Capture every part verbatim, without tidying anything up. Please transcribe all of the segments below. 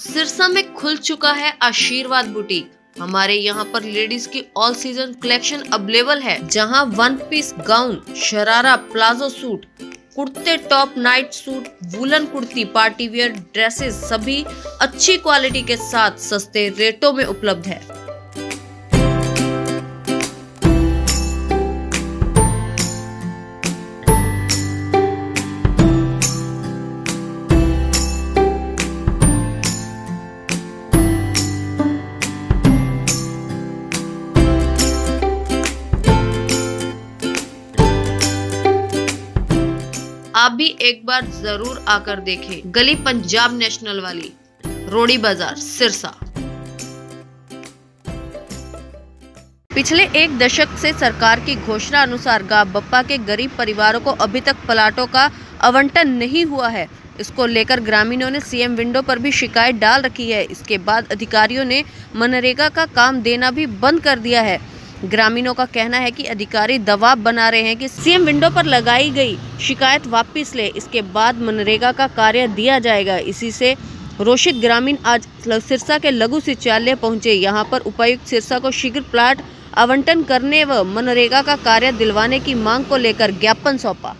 सिरसा में खुल चुका है आशीर्वाद बुटीक। हमारे यहाँ पर लेडीज की ऑल सीजन कलेक्शन अवेलेबल है, जहाँ one piece gown, sharara, palazzo suit, कुर्ते, top, night suit, woollen kurti, party wear dresses सभी अच्छी क्वालिटी के साथ सस्ते रेटों में उपलब्ध है। आप भी एक बार जरूर आकर देखें। गली पंजाब नेशनल वाली, रोडी बाजार, सिरसा। पिछले एक दशक से सरकार की घोषणा अनुसार गांव बप्पा के गरीब परिवारों को अभी तक प्लाटों का आवंटन नहीं हुआ है। इसको लेकर ग्रामीणों ने सीएम विंडो पर भी शिकायत डाल रखी है। इसके बाद अधिकारियों ने मनरेगा का काम देना भी बंद कर दिया है। ग्रामीणों का कहना है कि अधिकारी दबाव बना रहे हैं कि सीएम विंडो पर लगाई गई शिकायत वापस ले, इसके बाद मनरेगा का कार्य दिया जाएगा। इसी से रोषित ग्रामीण आज सिरसा के लघु सिंचालय पहुंचे। यहां पर उपायुक्त सिरसा को शीघ्र प्लाट आवंटन करने व मनरेगा का कार्य दिलवाने की मांग को लेकर ज्ञापन सौंपा।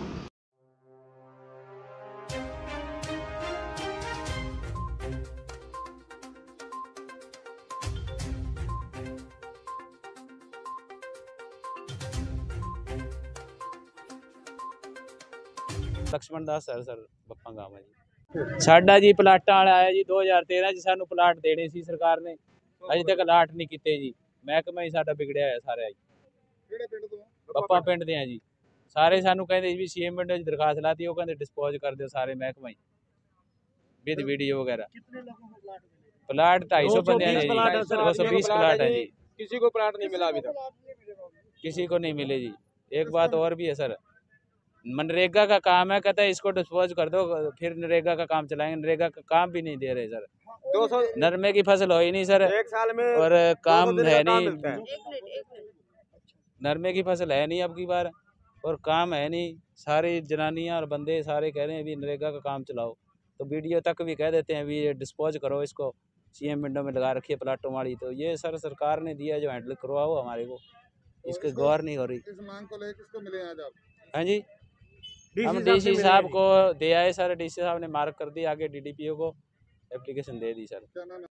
लक्ष्मण दास सर सर बप्पा गाँव है जी। साडा जी प्लाटा वाला आया जी दो हज़ार तेरह च सानू प्लाट देने सी सरकार ने, अजे तक अलाट नहीं किते जी। महकमा ही साडा बिगड़िया है सारा जी। ਕਿਹੜੇ ਪਿੰਡ ਤੋਂ? बप्पा पिंड दे जी। सारे सानू कहते भी सीएम विंडो च दरखास्त लाती, वो कहते डिस्पोज कर दो सारे महकमा ही विद वीडियो वगैरह। कितने लोगों को प्लाट मिले? प्लाट ढाई सौ बंदे हैं जी, दो सौ बीस प्लाट है जी। किसी को प्लाट नहीं मिला अभी तक? किसी को नहीं मिले जी। एक बात और भी है सर, मनरेगा का काम है, कहता है इसको डिस्पोज कर दो फिर नरेगा का काम चलाएंगे। नरेगा का काम भी नहीं दे रहे सर। दो सौ नरमे की फसल हो ही नहीं सर, एक साल में और काम है नहीं। नहीं। नरमे की फसल है नहीं अब की बार, और काम है नहीं। सारी जनानियां और बंदे सारे कह रहे हैं भी नरेगा का काम चलाओ, तो वीडियो तक भी कह देते हैं भी डिस्पोज करो इसको, सीएम विंडो में लगा रखी है प्लाटों वाली। तो ये सर सरकार ने दिया जो हैंडल करवाओ हमारे को, इसके गौर नहीं हो रही। इस मांग को लेकर किसको मिले आज आप? हाँ जी, हम डीसी साहब को दे आए सर। डीसी साहब ने मार्क कर दी, आगे डीडीपीओ को एप्लीकेशन दे दी सर। क्या नाम है?